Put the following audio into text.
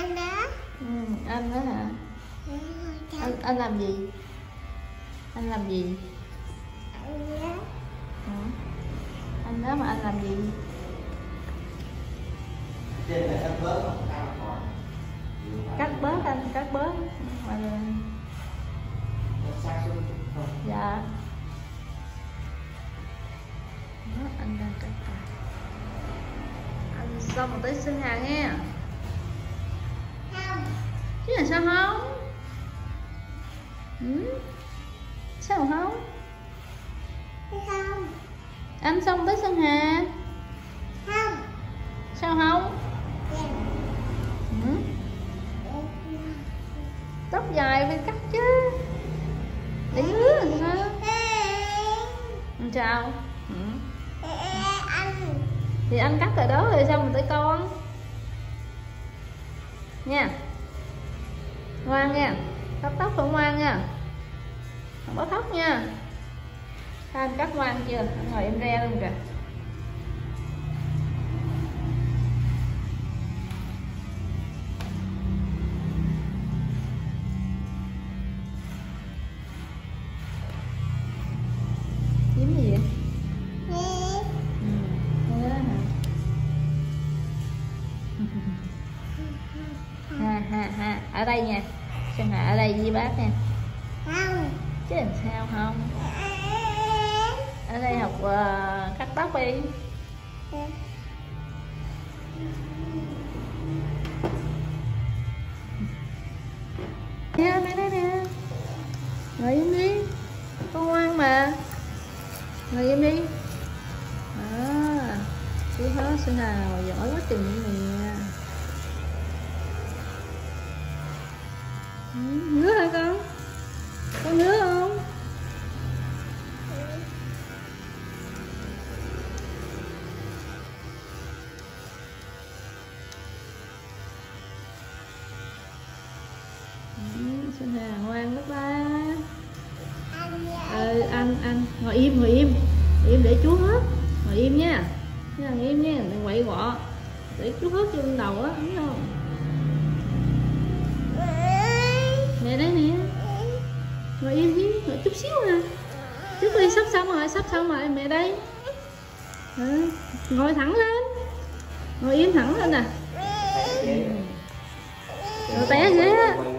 Anh đó. Ừ, anh đó hả? Anh làm gì? Anh làm gì? Anh đó. Ừ. Anh đó mà anh làm gì? Cắt bớt anh, cắt bớt. Dạ. Đó, anh đang cắt cà. Anh xong rồi tới Sơn Hà nghe. Không. Chứ là sao không? Ừ? Sao không? Không. Anh xong tới Sơn Hà. Không. Sao không? Ừ? Tóc dài phải cắt chứ. Để ngứa làm sao? Làm sao? Ừ. Anh. Thì anh cắt rồi đó rồi sao mình tới con nha. Ngoan nha, cắt tóc phải ngoan nha, không có khóc nha. Anh cắt ngoan chưa? Anh ngồi em re luôn kìa. Kiếm gì vậy? Đó hả? Ha ở đây nha, Sơn Hà ở đây với bác nha. Không. Chứ làm sao không? Ở đây học cắt tóc đi. Nè mẹ đây nè, ngồi im đi, con ngoan mà, ngồi im đi. Chú hết Sơn Hà ngồi giỏi quá chừng nè. Ngứa hả con? Con ngứa không? Sơn Hà ngoan lắm ba. Anh ngồi im, ngồi im, ngồi im để chú hết. Ngồi im nha, ngồi im nha, đừng quậy quọ, để chú hết vô đầu á, đúng không? Mẹ đây nè, ngồi im đi, ngồi chút xíu à. Chút đi, sắp xong rồi, mẹ đây. Ngồi thẳng lên, ngồi im thẳng lên nè. Rồi té ghế á.